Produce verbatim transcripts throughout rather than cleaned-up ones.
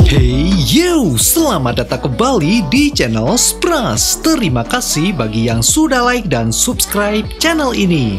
Hey yo, selamat datang kembali di channel Spras. Terima kasih bagi yang sudah like dan subscribe channel ini.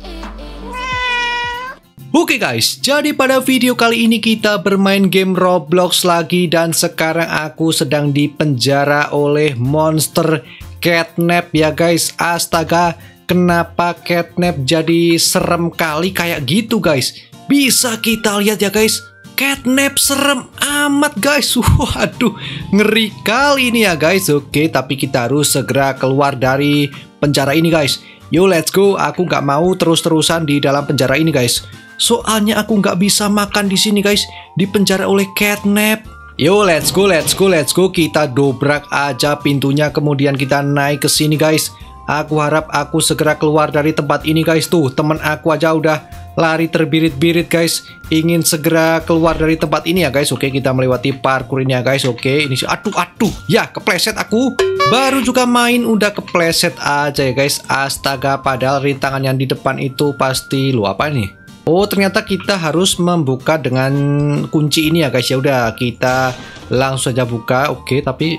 Oke guys, jadi pada video kali ini kita bermain game Roblox lagi. Dan sekarang aku sedang dipenjara oleh monster catnap ya guys. Astaga, kenapa catnap jadi serem kali kayak gitu guys? Bisa kita lihat ya guys, catnap serem amat guys. Waduh, ngeri kali ini ya guys. Oke, tapi kita harus segera keluar dari penjara ini guys. Yo, let's go. Aku nggak mau terus-terusan di dalam penjara ini guys. Soalnya aku nggak bisa makan di sini guys, di penjara oleh catnap. Yo, let's go, let's go, let's go. Kita dobrak aja pintunya, kemudian kita naik ke sini guys. Aku harap aku segera keluar dari tempat ini guys. Tuh, temen aku aja udah lari terbirit-birit guys, ingin segera keluar dari tempat ini ya guys. Oke, kita melewati parkour ini ya guys. Oke, ini sih, aduh aduh ya, kepleset aku. Baru juga main udah kepleset aja ya guys. Astaga, padahal rintangan yang di depan itu pasti lu apa nih? Oh, ternyata kita harus membuka dengan kunci ini ya guys. Ya udah, kita langsung saja buka. Oke, tapi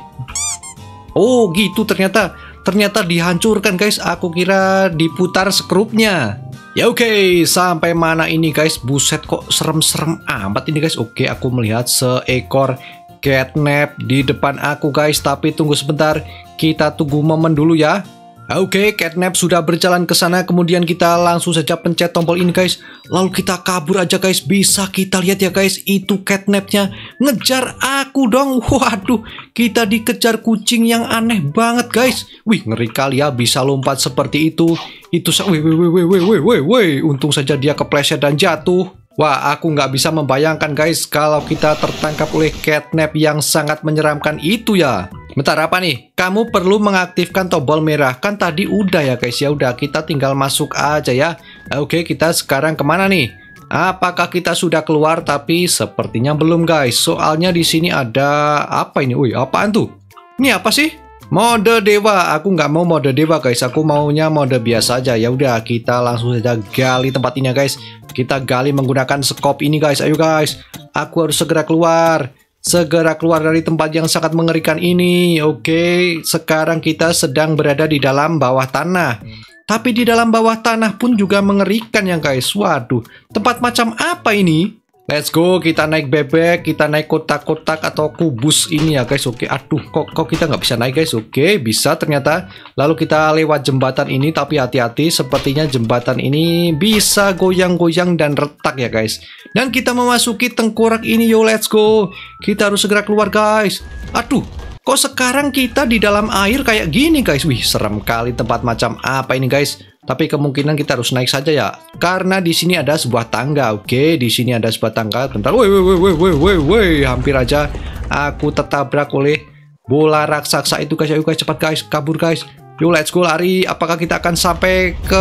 oh gitu, ternyata ternyata dihancurkan guys. Aku kira diputar skrupnya. Ya oke, sampai mana ini guys? Buset, kok serem-serem amat ini guys. Oke, aku melihat seekor catnap di depan aku guys. Tapi tunggu sebentar, kita tunggu momen dulu ya. Oke, catnap sudah berjalan ke sana. Kemudian kita langsung saja pencet tombol ini guys. Lalu kita kabur aja guys. Bisa kita lihat ya guys, itu catnapnya ngejar aku dong. Waduh, kita dikejar kucing yang aneh banget guys. Wih, ngeri kali ya, bisa lompat seperti itu. Itu wih, wih, wih, wih, wih, wih, wih, wih. Untung saja dia kepleset dan jatuh. Wah, aku nggak bisa membayangkan guys kalau kita tertangkap oleh catnap yang sangat menyeramkan itu ya. Bentar, apa nih? Kamu perlu mengaktifkan tombol merah. Kan tadi udah ya guys. Ya udah, kita tinggal masuk aja ya. Oke, kita sekarang kemana nih? Apakah kita sudah keluar? Tapi sepertinya belum guys. Soalnya di sini ada apa ini? Wih, apaan tuh? Ini apa sih? Mode dewa. Aku nggak mau mode dewa guys. Aku maunya mode biasa aja. Ya udah, kita langsung saja gali tempat ini ya guys. Kita gali menggunakan scope ini guys. Ayo guys, aku harus segera keluar. Segera keluar dari tempat yang sangat mengerikan ini. Oke, sekarang kita sedang berada di dalam bawah tanah. Tapi di dalam bawah tanah pun juga mengerikan ya guys. Waduh, tempat macam apa ini? Let's go, kita naik bebek, kita naik kotak-kotak atau kubus ini ya guys. Oke, aduh, kok, kok kita nggak bisa naik guys. Oke, bisa ternyata. Lalu kita lewat jembatan ini, tapi hati-hati, sepertinya jembatan ini bisa goyang-goyang dan retak ya guys. Dan kita memasuki tengkorak ini, yo let's go. Kita harus segera keluar guys. Aduh, kok sekarang kita di dalam air kayak gini guys. Wih, serem kali, tempat macam apa ini guys. Tapi kemungkinan kita harus naik saja ya, karena di sini ada sebuah tangga. Oke, di sini ada sebuah tangga. Bentar, woi, woi, woi, woi, woi, woi, hampir aja aku tertabrak oleh bola raksasa itu guys. Ayo guys, cepat guys, kabur guys. Yo, let's go, lari. Apakah kita akan sampai ke?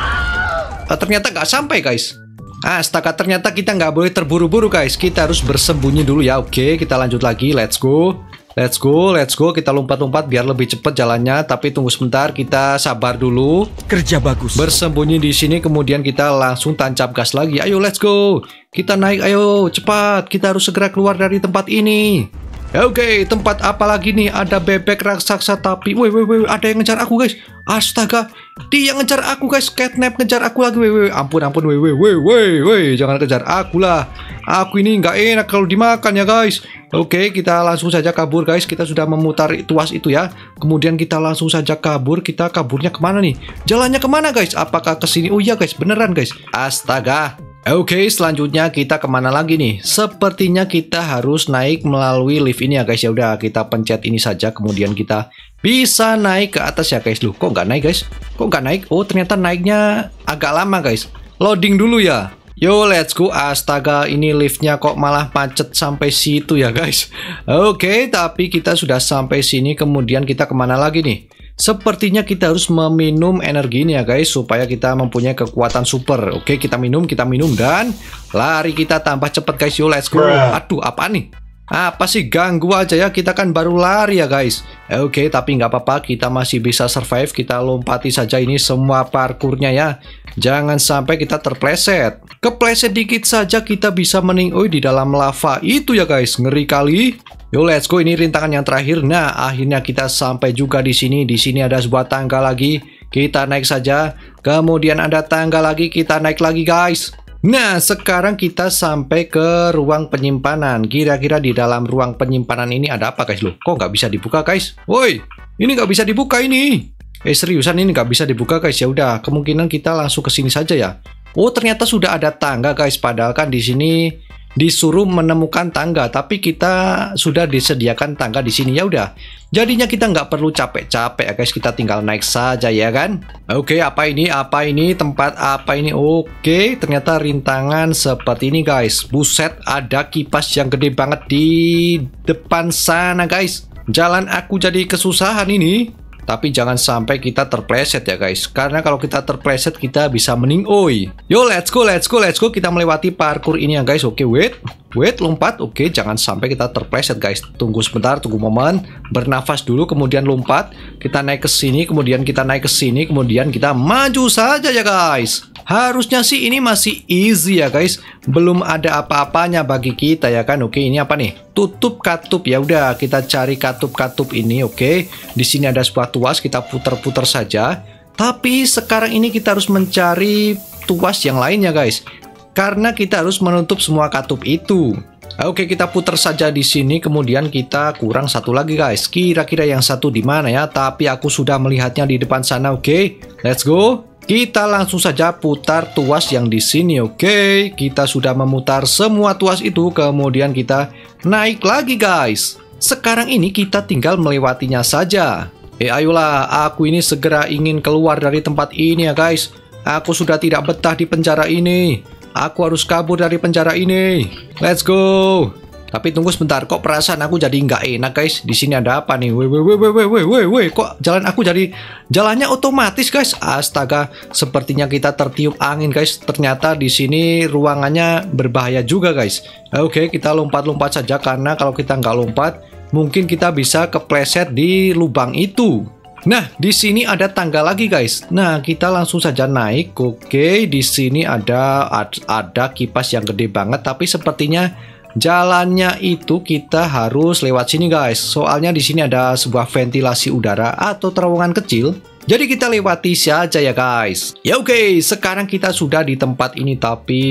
Uh, ternyata nggak sampai guys. Astaga, ternyata kita nggak boleh terburu-buru guys. Kita harus bersembunyi dulu ya. Oke, kita lanjut lagi. Let's go. Let's go, let's go. Kita lompat-lompat biar lebih cepat jalannya. Tapi tunggu sebentar, kita sabar dulu. Kerja bagus. Bersembunyi di sini, kemudian kita langsung tancap gas lagi. Ayo, let's go. Kita naik, ayo, cepat. Kita harus segera keluar dari tempat ini. Oke, tempat apa lagi nih? Ada bebek raksasa tapi, woi, woi, woi, ada yang ngejar aku guys. Astaga, dia yang ngejar aku guys. Catnap ngejar aku lagi. Woi, woi, ampun, ampun, woi, woi, woi, woi, woi, jangan kejar aku lah. Aku ini nggak enak kalau dimakan ya guys. Oke, kita langsung saja kabur guys. Kita sudah memutar tuas itu ya. Kemudian kita langsung saja kabur. Kita kaburnya kemana nih? Jalannya kemana guys? Apakah ke sini? Oh iya guys, beneran guys. Astaga. Oke, selanjutnya kita kemana lagi nih? Sepertinya kita harus naik melalui lift ini ya guys. Ya udah, kita pencet ini saja. Kemudian kita bisa naik ke atas ya guys. Loh, kok nggak naik guys? Kok nggak naik? Oh, ternyata naiknya agak lama guys. Loading dulu ya. Yo, let's go. Astaga, ini liftnya kok malah macet sampai situ ya guys. Oke, tapi kita sudah sampai sini. Kemudian kita kemana lagi nih? Sepertinya kita harus meminum energi ini ya guys, supaya kita mempunyai kekuatan super. Oke, kita minum, kita minum, dan lari kita tambah cepat guys. Yo, let's go. Aduh, apa nih? Apa sih, ganggu aja ya, kita kan baru lari ya guys. Oke, tapi nggak apa-apa, kita masih bisa survive. Kita lompati saja ini semua parkurnya ya. Jangan sampai kita terpleset. Kepleset dikit saja kita bisa meninggoy di dalam lava itu ya guys. Ngeri kali. Yo, let's go. Ini rintangan yang terakhir. Nah, akhirnya kita sampai juga di sini. Di sini ada sebuah tangga lagi. Kita naik saja. Kemudian ada tangga lagi. Kita naik lagi, guys. Nah, sekarang kita sampai ke ruang penyimpanan. Kira-kira di dalam ruang penyimpanan ini ada apa, guys? Loh, kok nggak bisa dibuka, guys? Woi, ini nggak bisa dibuka ini. Eh, seriusan ini nggak bisa dibuka, guys. Ya udah, kemungkinan kita langsung ke sini saja ya. Oh, ternyata sudah ada tangga, guys. Padahal kan di sini disuruh menemukan tangga, tapi kita sudah disediakan tangga di sini. Ya udah, jadinya kita nggak perlu capek-capek ya guys, kita tinggal naik saja ya kan. Oke, apa ini? Apa ini? Tempat apa ini? Oke, ternyata rintangan seperti ini guys. Buset, ada kipas yang gede banget di depan sana guys. Jalan aku jadi kesusahan ini. Tapi jangan sampai kita terpleset ya guys. Karena kalau kita terpleset kita bisa meningoi. Yo, let's go, let's go, let's go. Kita melewati parkour ini ya guys. Oke, wait. Wait, lompat. Oke, jangan sampai kita terpleset guys. Tunggu sebentar, tunggu momen. Bernafas dulu, kemudian lompat. Kita naik ke sini, kemudian kita naik ke sini, kemudian kita maju saja ya guys. Harusnya sih ini masih easy ya guys. Belum ada apa-apanya bagi kita ya kan. Oke, ini apa nih? Tutup katup. Ya udah, kita cari katup-katup ini. Oke. Di sini ada sebuah tuas, kita putar-putar saja. Tapi sekarang ini kita harus mencari tuas yang lainnya guys. Karena kita harus menutup semua katup itu. Oke, kita putar saja di sini. Kemudian kita kurang satu lagi guys. Kira-kira yang satu di mana ya? Tapi aku sudah melihatnya di depan sana. Oke, let's go. Kita langsung saja putar tuas yang di sini. Oke, kita sudah memutar semua tuas itu. Kemudian kita naik lagi guys. Sekarang ini kita tinggal melewatinya saja. Eh, ayolah, aku ini segera ingin keluar dari tempat ini ya guys. Aku sudah tidak betah di penjara ini. Aku harus kabur dari penjara ini. Let's go. Tapi tunggu sebentar, kok perasaan aku jadi nggak enak guys. Di sini ada apa nih? Woi, woi, woi, woi, woi, woi, woi. Kok jalan aku jadi jalannya otomatis guys? Astaga, sepertinya kita tertiup angin guys. Ternyata di sini ruangannya berbahaya juga guys. Oke, kita lompat-lompat saja karena kalau kita nggak lompat, mungkin kita bisa kepleset di lubang itu. Nah, di sini ada tangga lagi guys. Nah, kita langsung saja naik. Oke, di sini ada ada kipas yang gede banget, tapi sepertinya jalannya itu kita harus lewat sini guys. Soalnya di sini ada sebuah ventilasi udara atau terowongan kecil. Jadi kita lewati saja ya guys. Ya oke, sekarang kita sudah di tempat ini. Tapi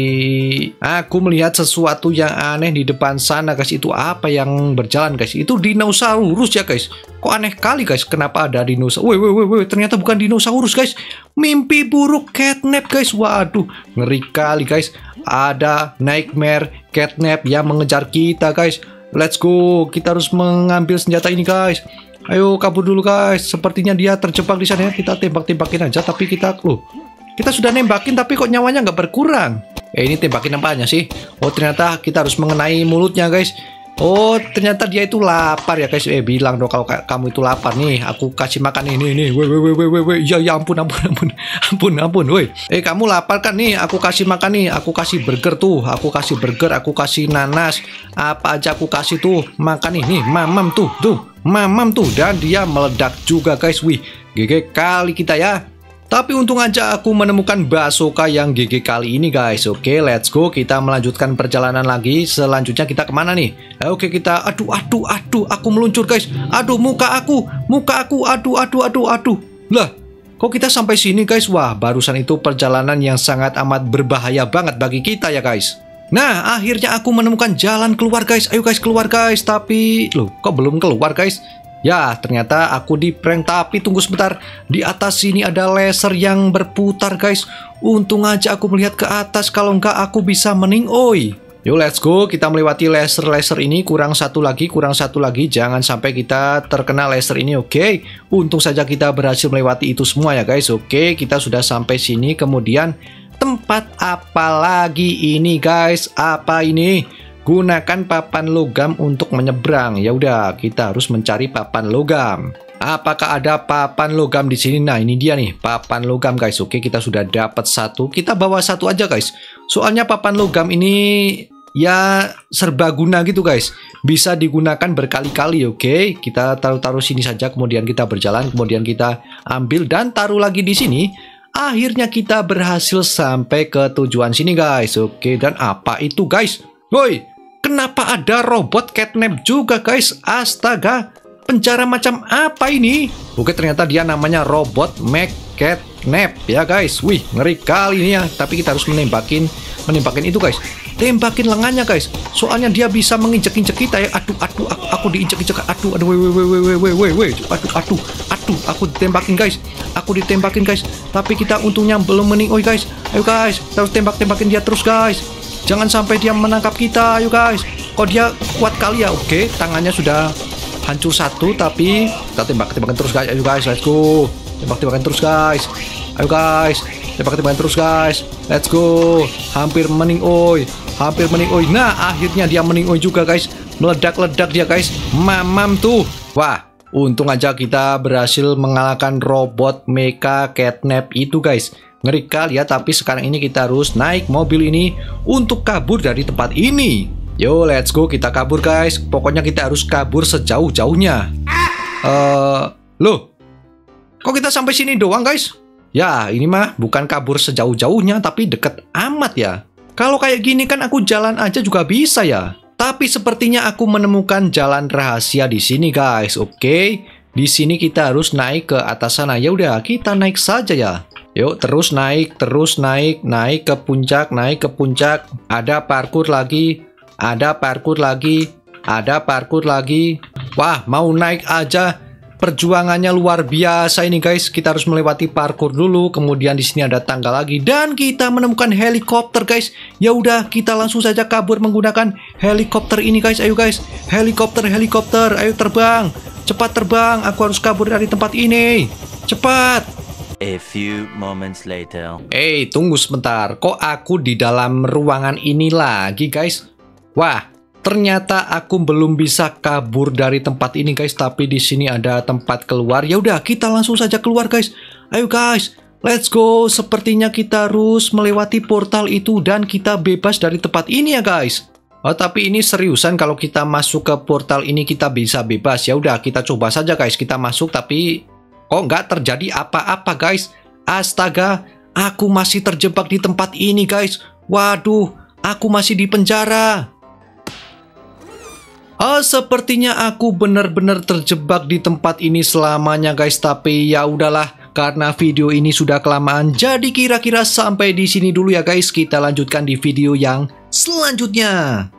aku melihat sesuatu yang aneh di depan sana guys. Itu apa yang berjalan guys? Itu dinosaurus ya guys. Kok aneh kali guys, kenapa ada dinosaurus? Woi, woi, woi, woi, ternyata bukan dinosaurus guys. Mimpi buruk catnap guys. Waduh, ngeri kali guys. Ada nightmare catnap yang mengejar kita guys. Let's go, kita harus mengambil senjata ini guys. Ayo kabur dulu guys. Sepertinya dia terjebak di sana ya. Kita tembak-tembakin aja. Tapi kita loh, kita sudah nembakin tapi kok nyawanya nggak berkurang. Eh, ini tembakin apanya sih? Oh, ternyata kita harus mengenai mulutnya guys. Oh, ternyata dia itu lapar ya guys. Eh, bilang dong kalau kamu itu lapar nih. Aku kasih makan ini nih. Woi, woi, woi, woi, woi. Ya, ya ampun, ampun, ampun, ampun, ampun. Woi, eh kamu lapar kan nih? Aku kasih makan nih. Aku kasih burger tuh. Aku kasih burger. Aku kasih nanas. Apa aja aku kasih tuh. Makan nih, nih. Mamam tuh, tuh. Mamam tuh. Dan dia meledak juga guys. Wih, G G kali kita ya. Tapi untung aja aku menemukan Bazooka yang G G kali ini guys. Oke, let's go. Kita melanjutkan perjalanan lagi. Selanjutnya kita kemana nih? Oke, kita aduh aduh aduh aku meluncur guys. Aduh, muka aku, muka aku. Aduh aduh aduh aduh. Lah, kok kita sampai sini guys? Wah, barusan itu perjalanan yang sangat amat berbahaya banget bagi kita ya guys. Nah, akhirnya aku menemukan jalan keluar guys. Ayo guys, keluar guys. Tapi loh, kok belum keluar guys? Ya, ternyata aku di prank. Tapi tunggu sebentar. Di atas sini ada laser yang berputar guys. Untung aja aku melihat ke atas. Kalau enggak aku bisa meningoi. Yuk, let's go. Kita melewati laser-laser ini. Kurang satu lagi, kurang satu lagi. Jangan sampai kita terkena laser ini. Oke, untung saja kita berhasil melewati itu semua ya guys. Oke, kita sudah sampai sini. Kemudian tempat apa lagi ini guys? Apa ini? Gunakan papan logam untuk menyeberang. Ya udah, kita harus mencari papan logam. Apakah ada papan logam di sini? Nah, ini dia nih, papan logam guys. Oke, kita sudah dapat satu. Kita bawa satu aja guys. Soalnya papan logam ini ya serbaguna gitu guys. Bisa digunakan berkali-kali. Oke, kita taruh-taruh sini saja. Kemudian kita berjalan. Kemudian kita ambil dan taruh lagi di sini. Akhirnya kita berhasil sampai ke tujuan sini guys. Oke, dan apa itu guys? Woi, kenapa ada robot catnap juga guys? Astaga, penjara macam apa ini? Oke, ternyata dia namanya robot mech catnap ya guys. Wih, ngeri kali ini ya. Tapi kita harus menembakin, menembakin itu guys. Tembakin lengannya guys. Soalnya dia bisa menginjek-injek kita ya. Aduh, aduh, aku, aku diinjek-injek. Aduh, aduh, weh, weh, weh, weh, weh, weh, weh. Aduh, aduh, aduh, aku ditembakin guys. Aku ditembakin guys. Tapi kita untungnya belum meninggoy guys. Ayo guys, kita harus tembak-tembakin dia terus guys. Jangan sampai dia menangkap kita. Ayo guys. Kok dia kuat kali ya? Oke, tangannya sudah hancur satu. Tapi kita tembak-tembakin terus guys. Ayo guys, let's go. Tembak-tembakin terus guys. Ayo guys, tembak-tembakin terus guys. Let's go. Hampir meninggoy. Hampir meninggoy. Nah, akhirnya dia meninggoy juga guys. Meledak-ledak dia guys. Mamam tuh. Wah, untung aja kita berhasil mengalahkan robot mecha catnap itu guys. Ngeri kali ya. Tapi sekarang ini kita harus naik mobil ini untuk kabur dari tempat ini. Yo, let's go. Kita kabur guys. Pokoknya kita harus kabur sejauh-jauhnya. Eh, uh, loh. Kok kita sampai sini doang guys? Ya, ini mah bukan kabur sejauh-jauhnya, tapi deket amat ya. Kalau kayak gini kan aku jalan aja juga bisa ya. Tapi sepertinya aku menemukan jalan rahasia di sini guys. Oke, di sini kita harus naik ke atas sana. Ya udah, kita naik saja ya. Yuk, terus naik, terus naik, naik ke puncak, naik ke puncak. Ada parkur lagi, ada parkur lagi, ada parkur lagi. Wah, mau naik aja. Perjuangannya luar biasa ini guys. Kita harus melewati parkur dulu, kemudian di sini ada tangga lagi dan kita menemukan helikopter guys. Ya udah, kita langsung saja kabur menggunakan helikopter ini guys. Ayo guys, helikopter, helikopter, ayo terbang. Cepat terbang, aku harus kabur dari tempat ini. Cepat. A few moments later. Eh, hey, tunggu sebentar. Kok aku di dalam ruangan ini lagi guys? Wah, ternyata aku belum bisa kabur dari tempat ini guys, tapi di sini ada tempat keluar. Ya udah, kita langsung saja keluar guys. Ayo guys, let's go. Sepertinya kita harus melewati portal itu dan kita bebas dari tempat ini ya guys. Oh, tapi ini seriusan kalau kita masuk ke portal ini kita bisa bebas. Ya udah, kita coba saja guys. Kita masuk tapi kok nggak terjadi apa-apa guys. Astaga, aku masih terjebak di tempat ini guys. Waduh, aku masih di penjara. Oh, sepertinya aku benar-benar terjebak di tempat ini selamanya guys. Tapi ya udahlah, karena video ini sudah kelamaan. Jadi kira-kira sampai di sini dulu ya guys. Kita lanjutkan di video yang selanjutnya.